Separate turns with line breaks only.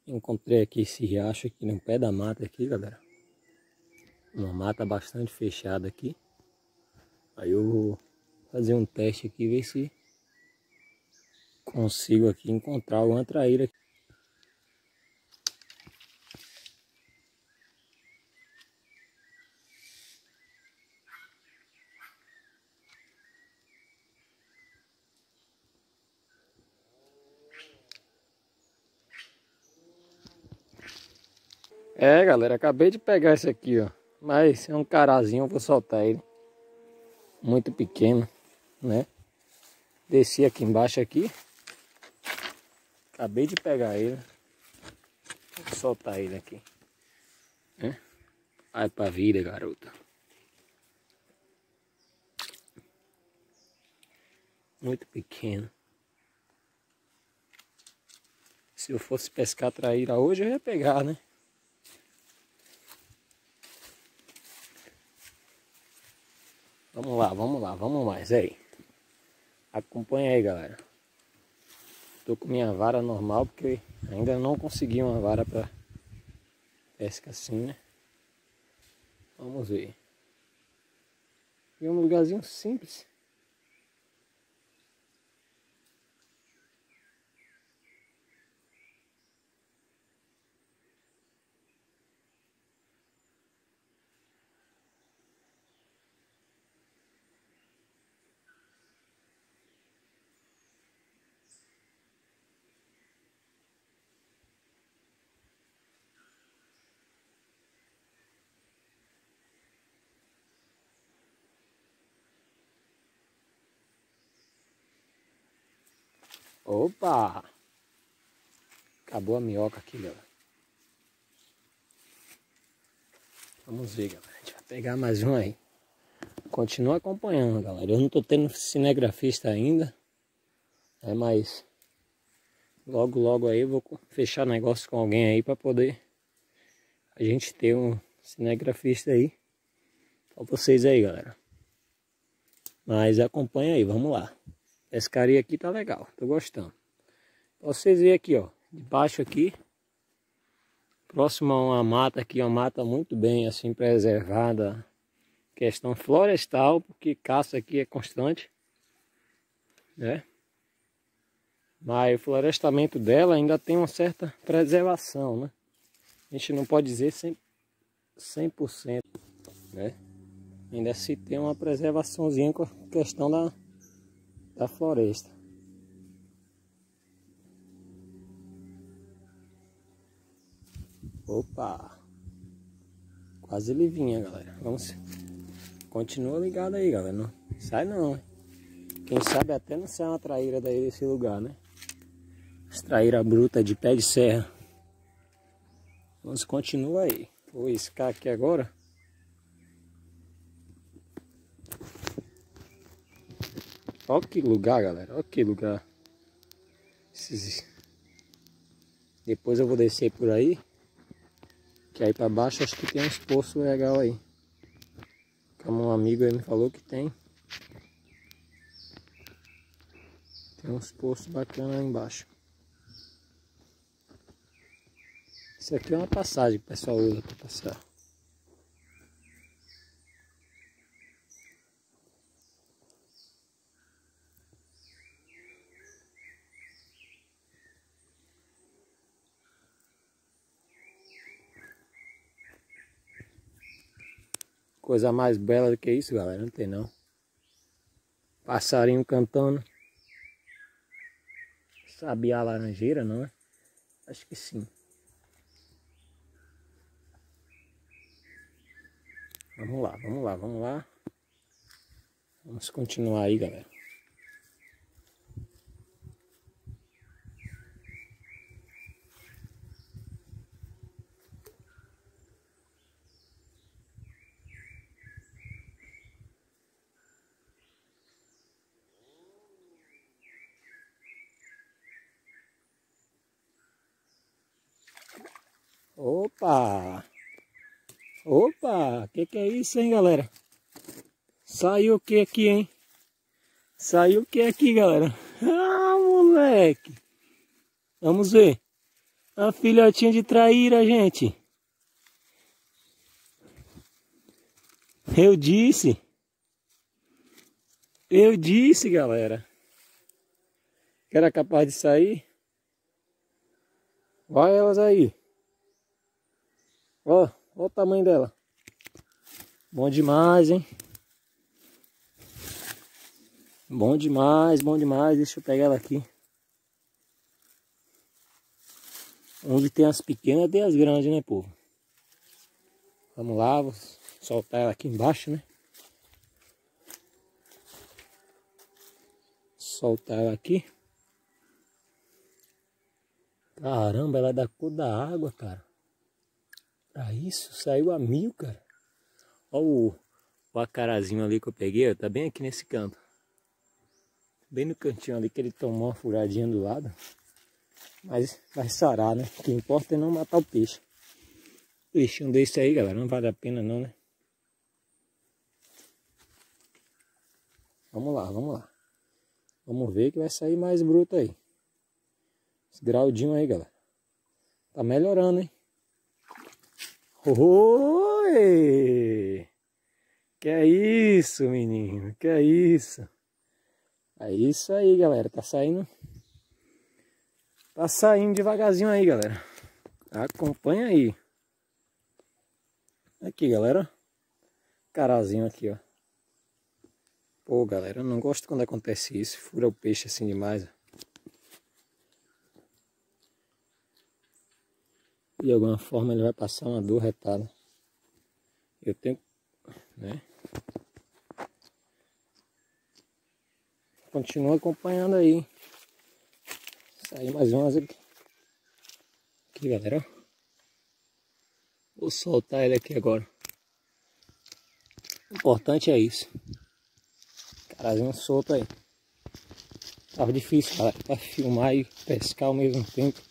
Encontrei aqui esse riacho aqui no pé da mata aqui, galera. Uma mata bastante fechada aqui. Aí eu vou fazer um teste aqui, ver se consigo aqui encontrar alguma traíra aqui. É, galera, acabei de pegar esse aqui, ó. Mas é um carazinho, eu vou soltar ele. Muito pequeno, né? Desci aqui embaixo aqui. Acabei de pegar ele. Vou soltar ele aqui. Né? Vai pra vida, garota. Muito pequeno. Se eu fosse pescar traíra hoje, eu ia pegar, né? Vamos mais aí. Acompanha aí, galera. Tô com minha vara normal porque ainda não consegui uma vara para pesca assim, né? Vamos ver. E um lugarzinho simples. Opa! Acabou a minhoca aqui, galera. Vamos ver, galera. A gente vai pegar mais um aí. Continua acompanhando, galera. Eu não tô tendo cinegrafista ainda. Mas logo aí eu vou fechar negócio com alguém aí para poder a gente ter um cinegrafista aí. Pra vocês aí, galera. Mas acompanha aí, vamos lá. Pescaria aqui tá legal, tô gostando. Pra vocês verem aqui, ó. Debaixo aqui. Próximo a uma mata aqui, uma mata muito bem assim preservada. Questão florestal, porque caça aqui é constante, né? Mas o florestamento dela ainda tem uma certa preservação, né? A gente não pode dizer 100%, né? Ainda se tem uma preservaçãozinha com a questão da floresta. Opa! Quase livinha, galera. Vamos. Continua ligado aí, galera. Não sai não, hein? Quem sabe até não sai uma traíra daí desse lugar, né? As traíra bruta de pé de serra. Vamos continuar aí. Vou iscar aqui agora. Olha que lugar, galera. Olha que lugar. Depois eu vou descer por aí. Que aí pra baixo acho que tem uns poços legal aí. Como um amigo aí me falou que tem. Tem uns poços bacanas lá embaixo. Isso aqui é uma passagem que o pessoal usa para passar. Coisa mais bela do que isso, galera, não tem não. Passarinho cantando. Sabiá laranjeira, não é? Acho que sim. Vamos lá. Vamos continuar aí, galera. Opa! Opa! Que é isso, hein, galera? Saiu o que aqui, hein? Saiu o que aqui, galera? Ah, moleque! Vamos ver. A filhotinha de traíra, gente. Eu disse. Eu disse, galera. Que era capaz de sair. Olha elas aí. Ó, ó o tamanho dela. Bom demais, hein? Bom demais, bom demais. Deixa eu pegar ela aqui. Onde tem as pequenas, tem as grandes, né, povo? Vamos lá, vou soltar ela aqui embaixo, né? Soltar ela aqui. Caramba, ela é da cor da água, cara. Ah, isso, saiu a 1000, cara. Olha o acarazinho ali que eu peguei, ó, tá bem aqui nesse canto. Bem no cantinho ali que ele tomou uma furadinha do lado. Mas vai sarar, né? O que importa é não matar o peixe. Peixinho desse aí, galera, não vale a pena não, né? Vamos lá, vamos lá. Vamos ver que vai sair mais bruto aí. Esse graudinho aí, galera. Tá melhorando, hein? Oi! Que é isso, menino? Que é isso? É isso aí, galera. Tá saindo. Tá saindo devagarzinho aí, galera. Acompanha aí. Aqui, galera. Carazinho aqui, ó. Pô, galera, eu não gosto quando acontece isso. Fura o peixe assim demais, ó. De alguma forma ele vai passar uma dor retada. Eu tenho, né? Continua acompanhando aí. Saiu mais umas aqui. Aqui, galera. Vou soltar ele aqui agora. O importante é isso. Carazinho solto aí. Tava difícil, galera, pra filmar e pescar ao mesmo tempo.